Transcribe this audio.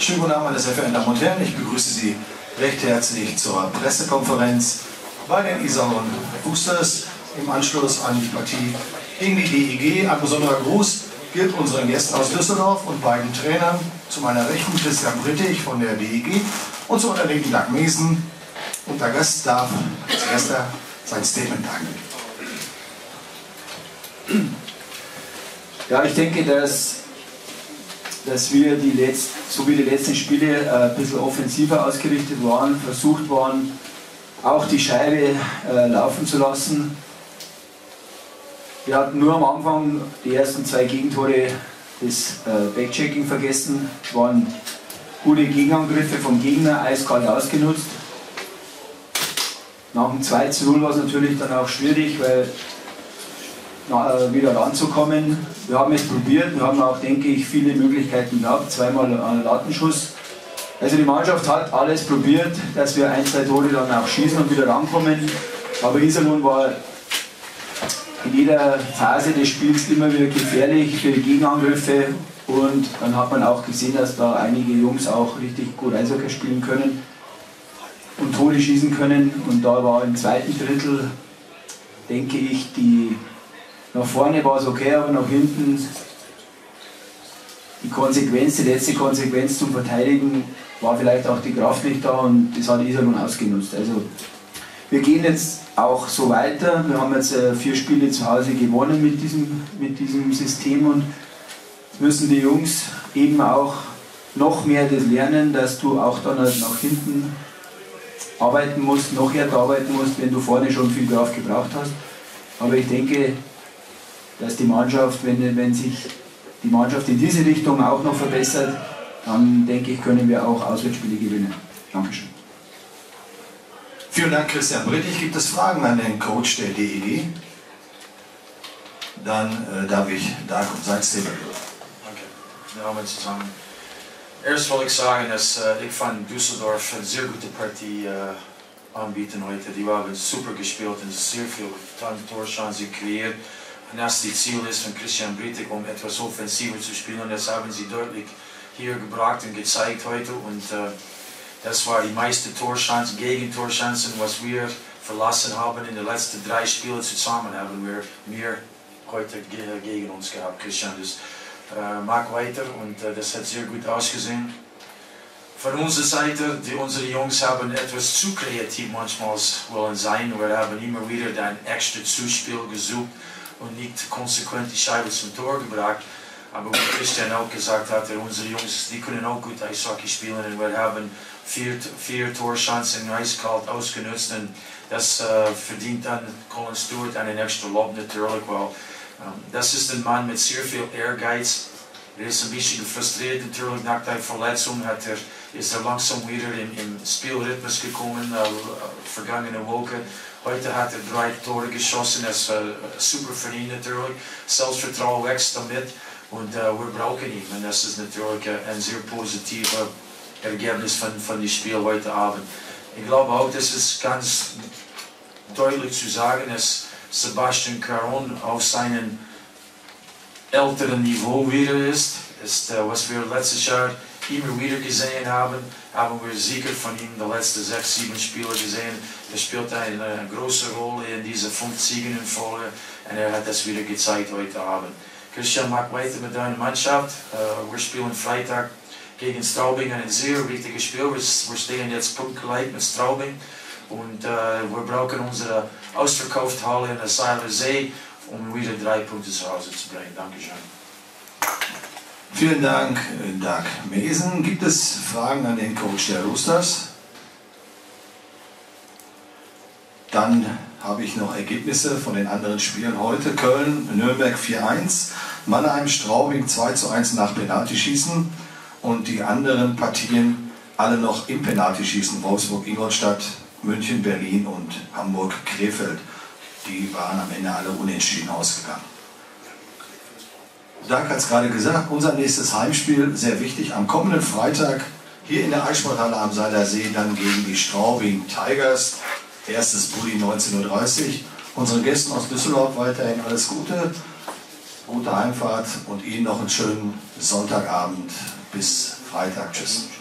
Schönen guten Abend, meine sehr verehrten Damen und Herren. Ich begrüße Sie recht herzlich zur Pressekonferenz bei den Iserlohn Boosters im Anschluss an die Partie gegen die DEG. Ein besonderer Gruß gilt unseren Gästen aus Düsseldorf und beiden Trainern. Zu meiner Rechten Christian Brittig von der DEG und zu meiner Linken Dag Mesen. Und der Gast darf als erster sein Statement angeben. Ja, ich denke, dass wir so wie die letzten Spiele ein bisschen offensiver ausgerichtet waren, versucht waren, auch die Scheibe laufen zu lassen. Wir hatten nur am Anfang die ersten 2 Gegentore das Backchecking vergessen. Es waren gute Gegenangriffe vom Gegner, eiskalt ausgenutzt. Nach dem 2:0 war es natürlich dann auch schwierig, weil wieder ranzukommen. Wir haben es probiert, wir haben auch, denke ich, viele Möglichkeiten gehabt, zweimal einen Latenschuss. Also die Mannschaft hat alles probiert, dass wir 1, 2 Tore dann auch schießen und wieder rankommen. Aber Iserlohn war in jeder Phase des Spiels immer wieder gefährlich für die Gegenangriffe und dann hat man auch gesehen, dass da einige Jungs auch richtig gut Eishockey spielen können und Tore schießen können. Und da war im zweiten Drittel, denke ich, nach vorne war es okay, aber nach hinten die letzte Konsequenz zum Verteidigen war vielleicht auch die Kraft nicht da und das hat Iserlohn ausgenutzt. Also wir gehen jetzt auch so weiter. Wir haben jetzt 4 Spiele zu Hause gewonnen mit diesem System und müssen die Jungs eben auch noch mehr das lernen, dass du auch dann nach hinten arbeiten musst, noch härter arbeiten musst, wenn du vorne schon viel Kraft gebraucht hast. Aber ich denke, dass die Mannschaft, wenn sich die Mannschaft in diese Richtung auch noch verbessert, dann denke ich, können wir auch Auswärtsspiele gewinnen. Dankeschön. Vielen Dank, Christian Brittig. Gibt es Fragen an den Coach der DEG? Dann darf ich Dag um sein Statement hören. Danke. Willkommen zusammen. Erst will ich sagen, dass ich fand Düsseldorf eine sehr gute Partie anbieten heute. Die haben super gespielt und sehr viel Torchancen kreiert. Und das die Ziel ist von Christian Brittig, um etwas offensiver zu spielen. Und das haben sie deutlich hier gebracht und gezeigt heute. Und das war die meiste Torchancen, Gegentorchancen, was wir verlassen haben in den letzten 3 Spielen zusammen. Haben wir mehr heute gegen uns gehabt, Christian. Dus mach weiter und das hat sehr gut ausgesehen. Von unserer Seite, unsere Jungs haben etwas zu kreativ manchmal wollen sein. Wir haben immer wieder ein extra Zuspiel gesucht und nicht konsequent die Scheibe zum Tor gebracht. Aber wie Christian auch gesagt hat, unsere Jungs, die können auch gut Eishockey spielen und wir haben 4 Torchancen eiskalt ausgenutzt und das verdient dann Colin Stewart einen extra Lob natürlich, weil das ist ein Mann mit sehr viel Ehrgeiz. Er ist ein bisschen frustriert natürlich nach der Verletzung, ist er langsam wieder im Spielrhythmus gekommen, vergangene Woche. Heute hat er 3 Tore geschossen, das ist super für ihn natürlich. Selbstvertrauen wächst damit und wir brauchen ihn. Und das ist natürlich ein sehr positives Ergebnis von dem Spiel heute Abend. Ich glaube auch, das ist ganz deutlich zu sagen, dass Sebastian Caron auf seinem älteren Niveau wieder ist. Was wir letztes Jahr immer wieder gesehen haben wir sicher von ihm die letzten 6, 7 Spiele gesehen. Er spielt eine große Rolle in diese 5 Siegen in Folge und er hat das wieder gezeigt heute Abend. Christian, mach weiter mit deiner Mannschaft. Wir spielen Freitag gegen Straubing, ein sehr wichtiges Spiel. Wir stehen jetzt punktgleich mit Straubing und wir brauchen unsere ausverkaufte Halle in der Seiler See, um wieder 3 Punkte zu Hause zu bringen. Dankeschön. Vielen Dank, Dag Mesen. Gibt es Fragen an den Coach der Roosters? Dann habe ich noch Ergebnisse von den anderen Spielen heute. Köln, Nürnberg 4:1, Mannheim, Straubing 2:1 nach Penaltyschießen und die anderen Partien alle noch im Penaltyschießen. Wolfsburg, Ingolstadt, München, Berlin und Hamburg, Krefeld. Die waren am Ende alle unentschieden ausgegangen. Dag hat es gerade gesagt, unser nächstes Heimspiel, sehr wichtig, am kommenden Freitag hier in der Eissporthalle am Seiler See, dann gegen die Straubing Tigers. Erstes Bulli 19:30 Uhr. Unseren Gästen aus Düsseldorf weiterhin alles Gute, gute Heimfahrt und Ihnen noch einen schönen Sonntagabend. Bis Freitag. Tschüss.